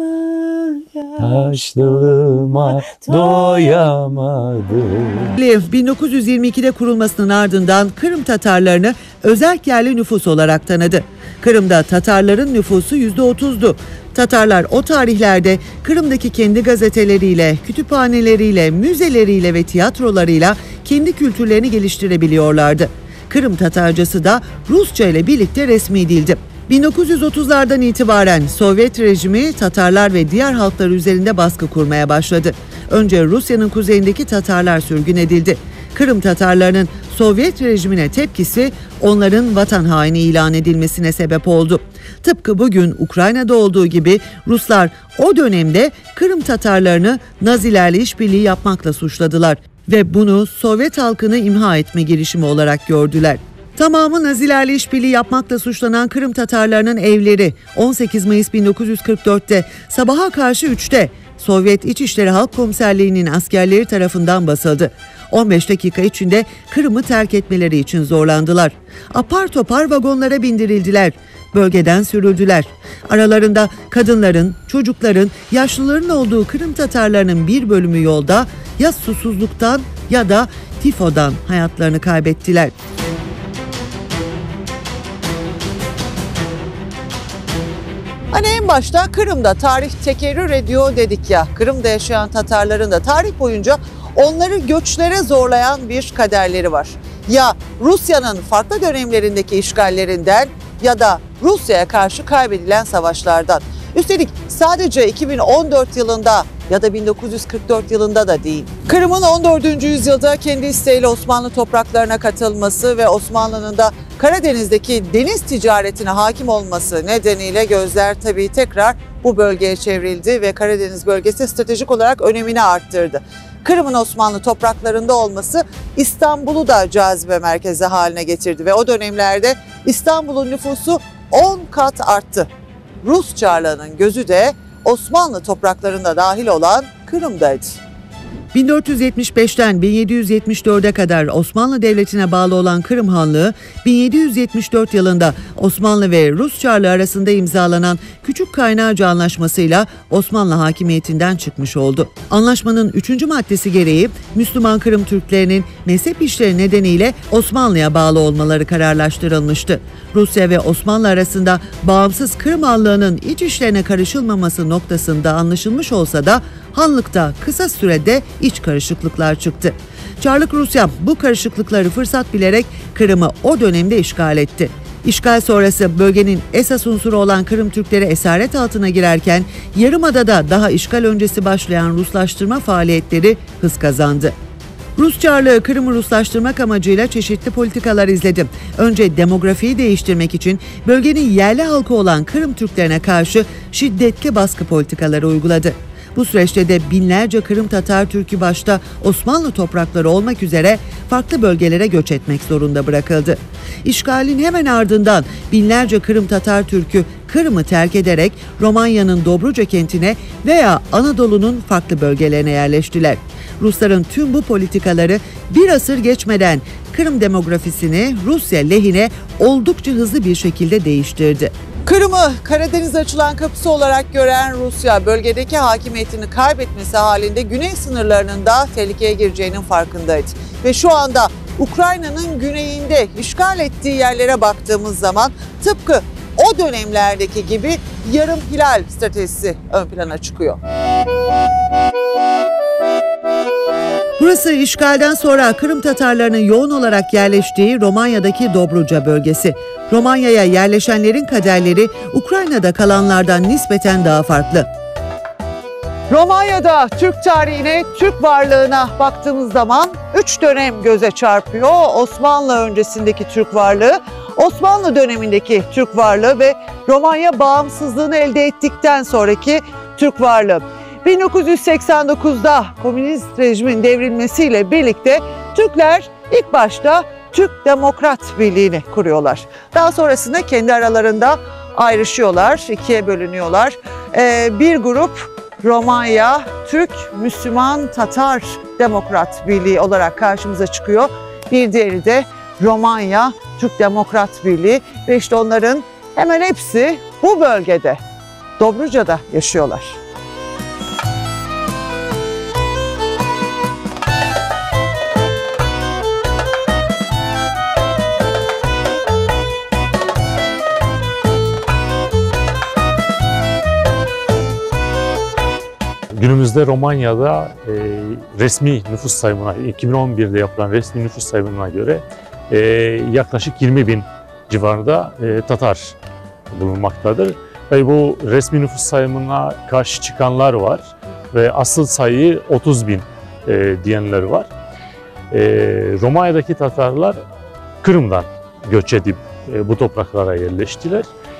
yaşlılığıma doyamadım. 1922'de kurulmasının ardından Kırım Tatarlarını özerk yerli nüfus olarak tanıdı. Kırım'da Tatarların nüfusu %30'du. Tatarlar o tarihlerde Kırım'daki kendi gazeteleriyle, kütüphaneleriyle, müzeleriyle ve tiyatrolarıyla kendi kültürlerini geliştirebiliyorlardı. Kırım Tatarcası da Rusça ile birlikte resmi dildi. 1930'lardan itibaren Sovyet rejimi Tatarlar ve diğer halklar üzerinde baskı kurmaya başladı. Önce Rusya'nın kuzeyindeki Tatarlar sürgün edildi. Kırım Tatarlarının Sovyet rejimine tepkisi onların vatan haini ilan edilmesine sebep oldu. Tıpkı bugün Ukrayna'da olduğu gibi Ruslar o dönemde Kırım Tatarlarını Nazilerle işbirliği yapmakla suçladılar ve bunu Sovyet halkını imha etme girişimi olarak gördüler. Tamamı Nazilerle işbirliği yapmakla suçlanan Kırım Tatarlarının evleri 18 Mayıs 1944'te sabaha karşı 3'te Sovyet İçişleri Halk Komiserliği'nin askerleri tarafından basıldı. 15 dakika içinde Kırım'ı terk etmeleri için zorlandılar. Apar topar vagonlara bindirildiler. Bölgeden sürüldüler. Aralarında kadınların, çocukların, yaşlıların olduğu Kırım Tatarlarının bir bölümü yolda ya susuzluktan ya da tifodan hayatlarını kaybettiler. Hani en başta Kırım'da tarih tekerrür ediyor dedik ya. Kırım'da yaşayan Tatarların da tarih boyunca onları göçlere zorlayan bir kaderleri var. Ya Rusya'nın farklı dönemlerindeki işgallerinden ya da Rusya'ya karşı kaybedilen savaşlardan. Üstelik sadece 2014 yılında ya da 1944 yılında da değil. Kırım'ın 14. yüzyılda kendi isteğiyle Osmanlı topraklarına katılması ve Osmanlı'nın da Karadeniz'deki deniz ticaretine hakim olması nedeniyle gözler tabii tekrar bu bölgeye çevrildi ve Karadeniz bölgesi stratejik olarak önemini arttırdı. Kırım'ın Osmanlı topraklarında olması İstanbul'u da cazibe merkezi haline getirdi ve o dönemlerde İstanbul'un nüfusu 10 kat arttı. Rus Çarlığı'nın gözü de Osmanlı topraklarında dahil olan Kırım'daydı. 1475'ten 1774'e kadar Osmanlı Devleti'ne bağlı olan Kırım Hanlığı, 1774 yılında Osmanlı ve Rus Çarlığı arasında imzalanan Küçük Kaynarca Anlaşması'yla Osmanlı hakimiyetinden çıkmış oldu. Anlaşmanın 3. maddesi gereği Müslüman Kırım Türklerinin mezhep işleri nedeniyle Osmanlı'ya bağlı olmaları kararlaştırılmıştı. Rusya ve Osmanlı arasında bağımsız Kırım Hanlığı'nın iç işlerine karışılmaması noktasında anlaşılmış olsa da Hanlık'ta kısa sürede iç karışıklıklar çıktı. Çarlık Rusya bu karışıklıkları fırsat bilerek Kırım'ı o dönemde işgal etti. İşgal sonrası bölgenin esas unsuru olan Kırım Türkleri esaret altına girerken Yarımada'da daha işgal öncesi başlayan Ruslaştırma faaliyetleri hız kazandı. Rus Çarlığı Kırım'ı Ruslaştırmak amacıyla çeşitli politikalar izledi. Önce demografiyi değiştirmek için bölgenin yerli halkı olan Kırım Türklerine karşı şiddetli baskı politikaları uyguladı. Bu süreçte de binlerce Kırım Tatar Türk'ü başta Osmanlı toprakları olmak üzere farklı bölgelere göç etmek zorunda bırakıldı. İşgalin hemen ardından binlerce Kırım Tatar Türk'ü Kırım'ı terk ederek Romanya'nın Dobruca kentine veya Anadolu'nun farklı bölgelerine yerleştiler. Rusların tüm bu politikaları bir asır geçmeden Kırım demografisini Rusya lehine oldukça hızlı bir şekilde değiştirdi. Kırım'ı Karadeniz'e açılan kapısı olarak gören Rusya, bölgedeki hakimiyetini kaybetmesi halinde güney sınırlarının da tehlikeye gireceğinin farkındaydı. Ve şu anda Ukrayna'nın güneyinde işgal ettiği yerlere baktığımız zaman tıpkı o dönemlerdeki gibi yarım hilal stratejisi ön plana çıkıyor. Burası işgalden sonra Kırım Tatarlarının yoğun olarak yerleştiği Romanya'daki Dobruca bölgesi. Romanya'ya yerleşenlerin kaderleri Ukrayna'da kalanlardan nispeten daha farklı. Romanya'da Türk tarihine, Türk varlığına baktığımız zaman 3 dönem göze çarpıyor. Osmanlı öncesindeki Türk varlığı, Osmanlı dönemindeki Türk varlığı ve Romanya bağımsızlığını elde ettikten sonraki Türk varlığı. 1989'da komünist rejimin devrilmesiyle birlikte Türkler ilk başta Türk Demokrat Birliği'ni kuruyorlar. Daha sonrasında kendi aralarında ayrışıyorlar, ikiye bölünüyorlar. Bir grup Romanya Türk Müslüman Tatar Demokrat Birliği olarak karşımıza çıkıyor. Bir diğeri de Romanya Türk Demokrat Birliği ve işte onların hemen hepsi bu bölgede, Dobruca'da yaşıyorlar. Günümüzde Romanya'da resmi nüfus sayımına, 2011'de yapılan resmi nüfus sayımına göre yaklaşık 20.000 civarında Tatar bulunmaktadır. Ve bu resmi nüfus sayımına karşı çıkanlar var ve asıl sayıyı 30.000 diyenler var. Romanya'daki Tatarlar Kırım'dan göç edip bu topraklara yerleştiler.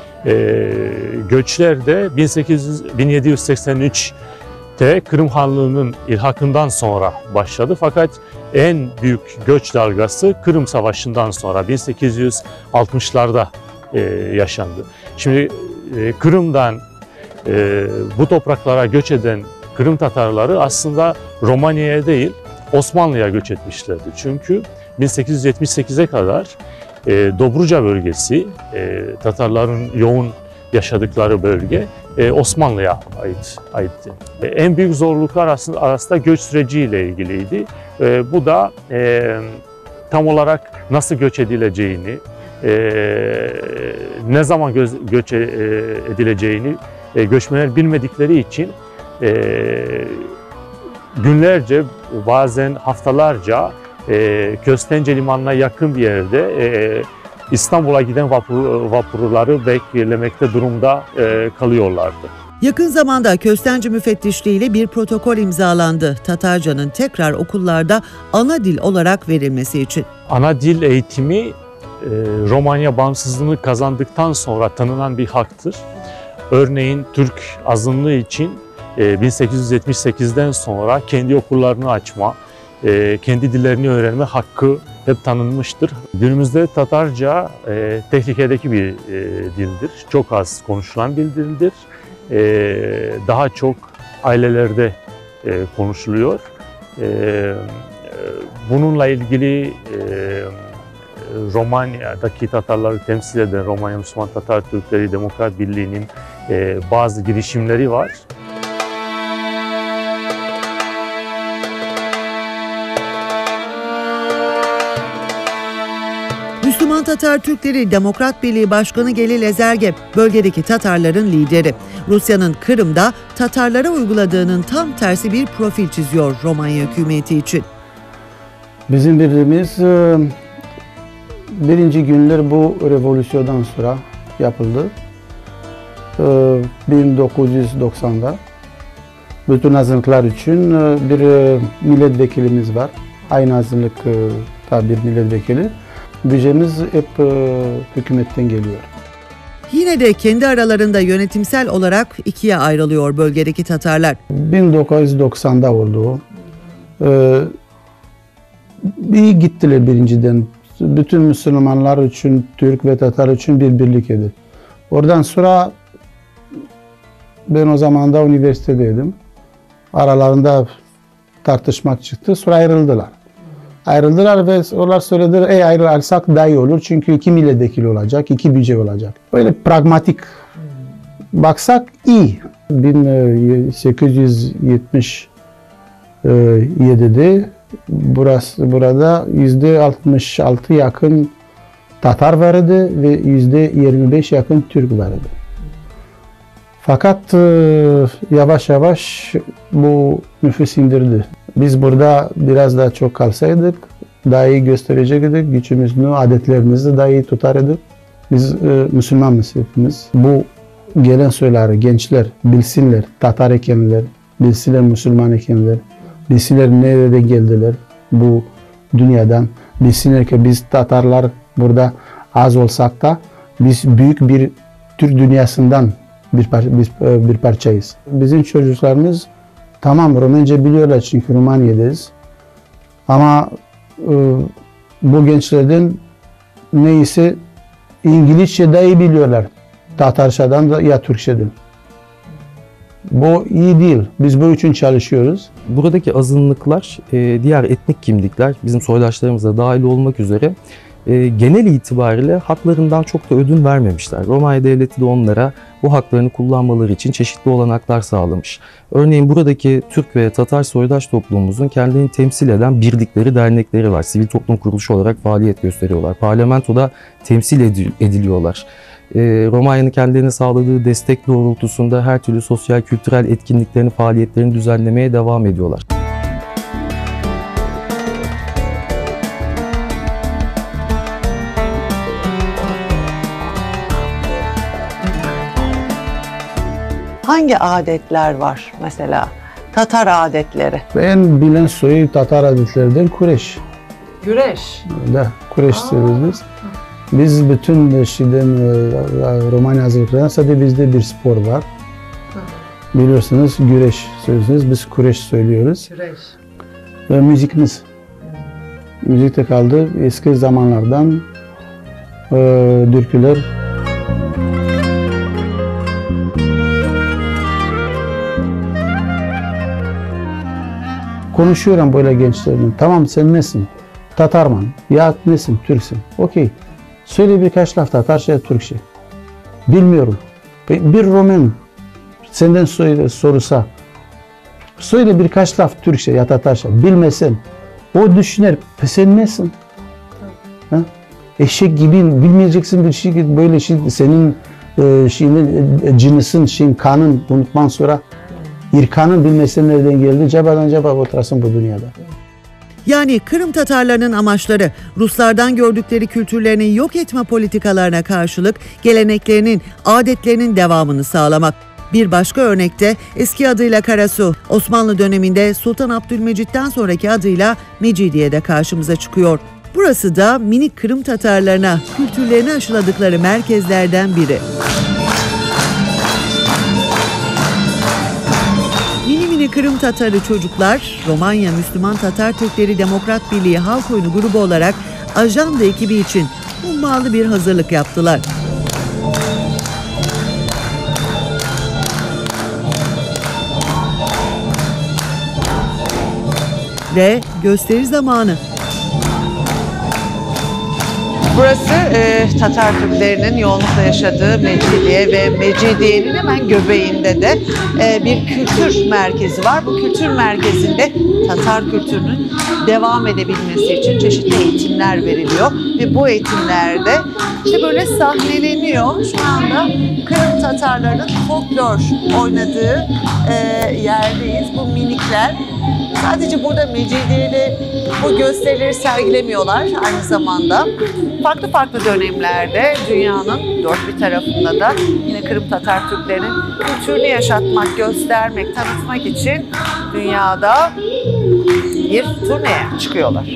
Göçler de 1783 Kırım Hanlığı'nın ilhakından sonra başladı. Fakat en büyük göç dalgası Kırım Savaşı'ndan sonra 1860'larda yaşandı. Şimdi Kırım'dan bu topraklara göç eden Kırım Tatarları aslında Romanya'ya değil Osmanlı'ya göç etmişlerdi. Çünkü 1878'e kadar Dobruca bölgesi, Tatarların yoğun yaşadıkları bölge Osmanlı'ya aitti. En büyük zorluklar arasında göç süreciyle ilgiliydi. Bu da tam olarak nasıl göç edileceğini, ne zaman göç edileceğini göçmenler bilmedikleri için günlerce, bazen haftalarca Köstence Limanı'na yakın bir yerde İstanbul'a giden vapurları beklemekte durumda kalıyorlardı. Yakın zamanda Köstence Müfettişliği ile bir protokol imzalandı. Tatarcanın tekrar okullarda ana dil olarak verilmesi için. Ana dil eğitimi Romanya bağımsızlığını kazandıktan sonra tanınan bir haktır. Örneğin Türk azınlığı için 1878'den sonra kendi okullarını açma, kendi dillerini öğrenme hakkı hep tanınmıştır. Günümüzde Tatarca tehlikedeki bir dildir. Çok az konuşulan bir dildir. Daha çok ailelerde konuşuluyor. Bununla ilgili Romanya'daki Tatarları temsil eden Romanya Müslüman Tatar Türkleri Demokrat Birliği'nin bazı girişimleri var. Müslüman Tatar Türkleri Demokrat Birliği Başkanı Gelil Ezergep, bölgedeki Tatarların lideri. Rusya'nın Kırım'da Tatarlara uyguladığının tam tersi bir profil çiziyor Romanya hükümeti için. Bizim birliğimiz birinci günler bu revolüsyondan sonra yapıldı. 1990'da bütün azınlıklar için bir milletvekilimiz var. Aynı azınlıkta bir milletvekili. Bütçemiz hep hükümetten geliyor. Yine de kendi aralarında yönetimsel olarak ikiye ayrılıyor bölgedeki Tatarlar. 1990'da oldu. İyi gittiler birinciden. Bütün Müslümanlar için, Türk ve Tatar için bir birlik edildi. Oradan sonra ben o zaman da üniversitedeydim. Aralarında tartışmak çıktı. Sonra ayrıldılar. Ayrıldılar ve onlar söylediler ayrılırsak daha iyi olur. Çünkü 2 milletvekili olacak, 2 bütçe olacak. Böyle pragmatik baksak iyi. 1877'de burada %66 yakın Tatar vardı ve %25 yakın Türk vardı. Fakat yavaş yavaş bu nüfus indirdi. Biz burada biraz daha çok kalsaydık daha iyi gösterecektik. Gücümüzü, adetlerimizi daha iyi tutardık. Biz Müslümanız hepimiz. Bu gelen söyleri gençler bilsinler, Tatar ekenler, bilsinler Müslüman ekenler, bilsinler nereden geldiler bu dünyadan, bilsinler ki biz Tatarlar burada az olsak da biz büyük bir Türk dünyasından bir parçayız. Bizim çocuklarımız tamam Romence biliyorlar çünkü Romanya'dayız. Ama bu gençlerden neyse İngilizce daha iyi biliyorlar. Tatarçadan da ya Türkçeden. Bu iyi değil. Biz bu için çalışıyoruz. Buradaki azınlıklar, diğer etnik kimlikler, bizim soydaşlarımız da dahil olmak üzere genel itibariyle haklarından çok da ödün vermemişler. Romanya Devleti de onlara bu haklarını kullanmaları için çeşitli olanaklar sağlamış. Örneğin buradaki Türk ve Tatar soydaş toplumumuzun kendini temsil eden birlikleri, dernekleri var. Sivil toplum kuruluşu olarak faaliyet gösteriyorlar. Parlamentoda temsil ediliyorlar. Romanya'nın kendilerine sağladığı destek doğrultusunda her türlü sosyal, kültürel etkinliklerini, faaliyetlerini düzenlemeye devam ediyorlar. Hangi adetler var mesela? Tatar adetleri. En bilen soyu Tatar adetlerden Kureş. Güreş. Da Kureş söylüyoruz. Biz bütün şeyden Romanya hazırlıklarından sadece bizde bir spor var. Biliyorsunuz güreş söylüyorsunuz. Biz Kureş söylüyoruz. Güreş. Ve müzikimiz. Müzik de kaldı. Eski zamanlardan türküler. Konuşuyorum böyle gençlerle. Tamam sen nesin? Tatarman. Ya nesin? Türksün. Okey. Söyle birkaç laf Tatarca, Türkçe. Bilmiyorum. Bir Roman senden sorsa söyle birkaç laf Türkçe ya Tatarca. Bilmesen o düşünür. Sen nesin? Ha? Eşek gibi bilmeyeceksin bir şey böyle şey senin cinisin, kanın bundan sonra İrkan'ın bilmesi nereden geldi? Cebadan ceba oturasın bu dünyada. Yani Kırım Tatarlarının amaçları Ruslardan gördükleri kültürlerini yok etme politikalarına karşılık geleneklerinin, adetlerinin devamını sağlamak. Bir başka örnekte eski adıyla Karasu, Osmanlı döneminde Sultan Abdülmecit'ten sonraki adıyla Mecidiye'de karşımıza çıkıyor. Burası da minik Kırım Tatarlarına kültürlerini aşıladıkları merkezlerden biri. Kırım Tatarı çocuklar, Romanya Müslüman Tatar Türkleri Demokrat Birliği Halk Oyunu grubu olarak ajanda ekibi için hummalı bir hazırlık yaptılar. Ve gösteri zamanı. Burası Tatar Türklerinin yoğunlukla yaşadığı Mecidiye ve Mecidiye'nin hemen göbeğinde de bir kültür merkezi var. Bu kültür merkezinde Tatar kültürünün devam edebilmesi için çeşitli eğitimler veriliyor. Ve bu eğitimlerde işte böyle sahneleniyor. Şu anda Kırım Tatarlarının folklor oynadığı yerdeyiz. Bu minikler. Sadece burada Mecidiye'de bu gösterileri sergilemiyorlar aynı zamanda. Farklı dönemlerde dünyanın dört bir tarafında da yine Kırım Tatar Türklerinin kültürünü yaşatmak, göstermek, tanıtmak için dünyada bir turneye çıkıyorlar.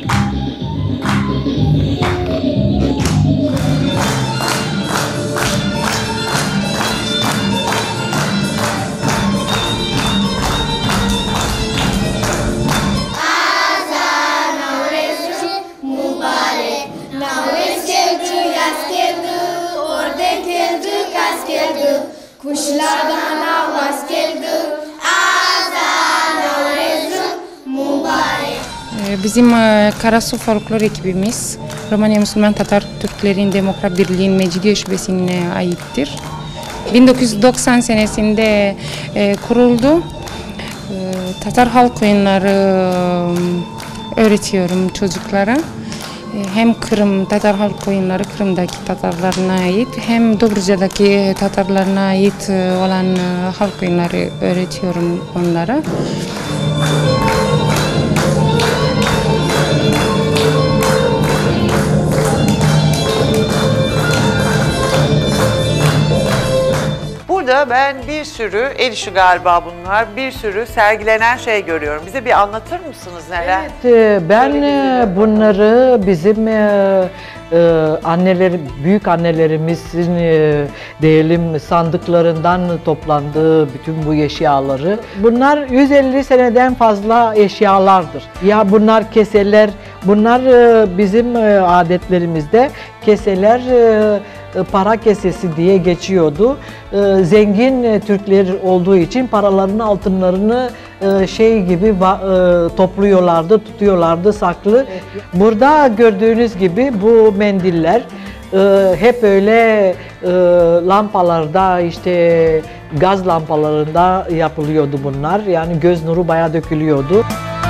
Kuşlardan avaz geldi, azan Nevruz'un mübarek. Bizim Karasu folklor ekibimiz Romanya Müslüman Tatar Türklerin Demokrat Birliği'nin Mecidiye Şubesi'ne aittir. 1990 senesinde kuruldu. Tatar halk oyunları öğretiyorum çocuklara. Hem Kırım Tatar halk oyunları Kırım'daki Tatarlarına ait hem Dobruca'daki Tatarlarına ait olan halk oyunları öğretiyorum onlara. ajandada ben bir sürü, el işi galiba bunlar, bir sürü sergilenen şey görüyorum. Bize bir anlatır mısınız neler? Evet, ben bunları bizim büyük annelerimizin diyelim sandıklarından toplandığı bütün bu eşyaları. Bunlar 150 seneden fazla eşyalardır. Ya bunlar keseler, bunlar bizim adetlerimizde keseler para kesesi diye geçiyordu. Zengin Türkler olduğu için paralarını, altınlarını şey gibi topluyorlardı, tutuyorlardı saklı. Burada gördüğünüz gibi bu mendiller hep öyle lampalarda, işte gaz lampalarında yapılıyordu bunlar. Yani göz nuru bayağı dökülüyordu.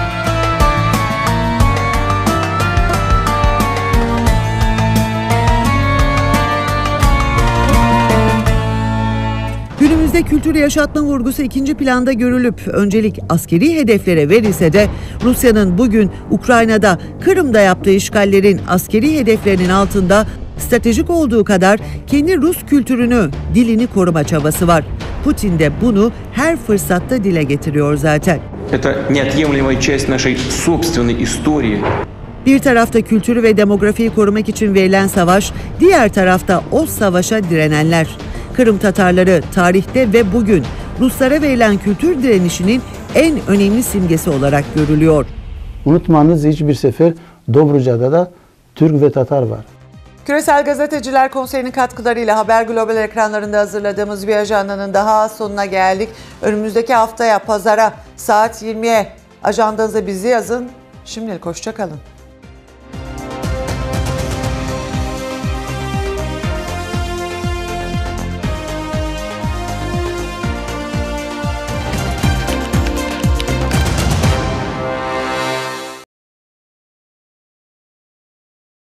Günümüzde kültür yaşatma vurgusu ikinci planda görülüp öncelik askeri hedeflere verilse de Rusya'nın bugün Ukrayna'da, Kırım'da yaptığı işgallerin askeri hedeflerinin altında stratejik olduğu kadar kendi Rus kültürünü, dilini koruma çabası var. Putin de bunu her fırsatta dile getiriyor zaten. Это неотъемлемая часть нашей собственной истории. Bir tarafta kültürü ve demografiyi korumak için verilen savaş, diğer tarafta o savaşa direnenler. Kırım Tatarları tarihte ve bugün Ruslara verilen kültür direnişinin en önemli simgesi olarak görülüyor. Unutmanız hiçbir sefer Dobruca'da da Türk ve Tatar var. Küresel Gazeteciler Konseyi'nin katkılarıyla Haber Global ekranlarında hazırladığımız bir ajandanın daha sonuna geldik. Önümüzdeki haftaya pazara saat 20'ye ajandanıza bizi yazın. Şimdilik hoşça kalın.